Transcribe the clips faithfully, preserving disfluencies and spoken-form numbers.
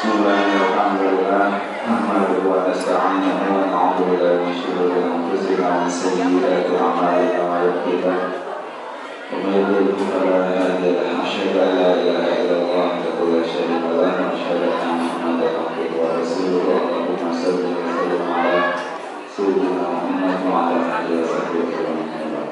Bismillahirrahmanirrahim. Nahmaduhu wa nasta'inuhu wa na'udzu billahi min shururi anfusina wa min sayyiati a'malina wa yahdihillah wa may yudlil fala hadiya lahu. Asyhadu an la ilaha illallah wahdahu la syarika lahu wa asyhadu anna Muhammadan abduhu wa rasuluhu. Allahumma shalli wa sallim ala sayyidina Muhammad wa ala alihi wa sahbihi wa sallam.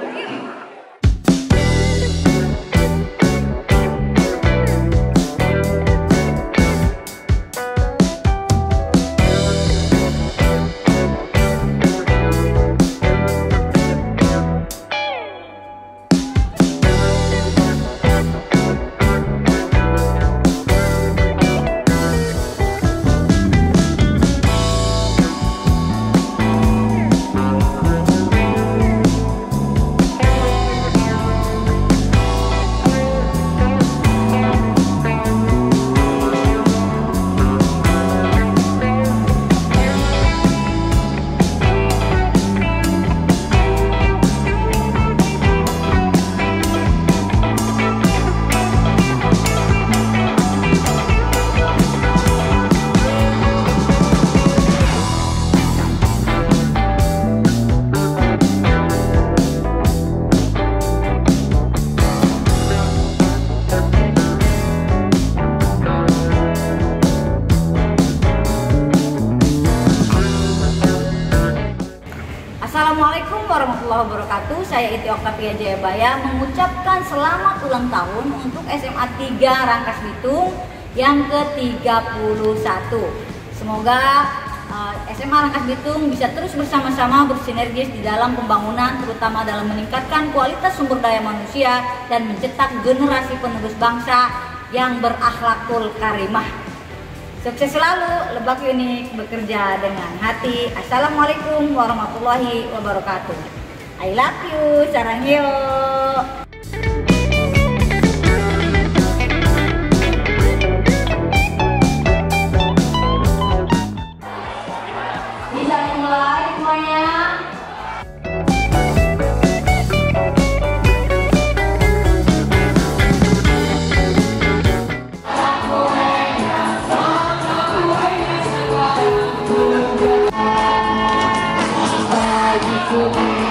Assalamualaikum warahmatullahi wabarakatuh. Saya Iti Oktavia Jayabaya mengucapkan selamat ulang tahun untuk S M A tiga Rangkas Bitung yang ke tiga puluh satu. Semoga uh, S M A Rangkas Bitung bisa terus bersama-sama bersinergis di dalam pembangunan, terutama dalam meningkatkan kualitas sumber daya manusia dan mencetak generasi penerus bangsa yang berakhlakul karimah. Sukses selalu, Lebak Unik bekerja dengan hati. Assalamualaikum warahmatullahi wabarakatuh. I love you, sarang yo. Bisa mulai semuanya. Thank you.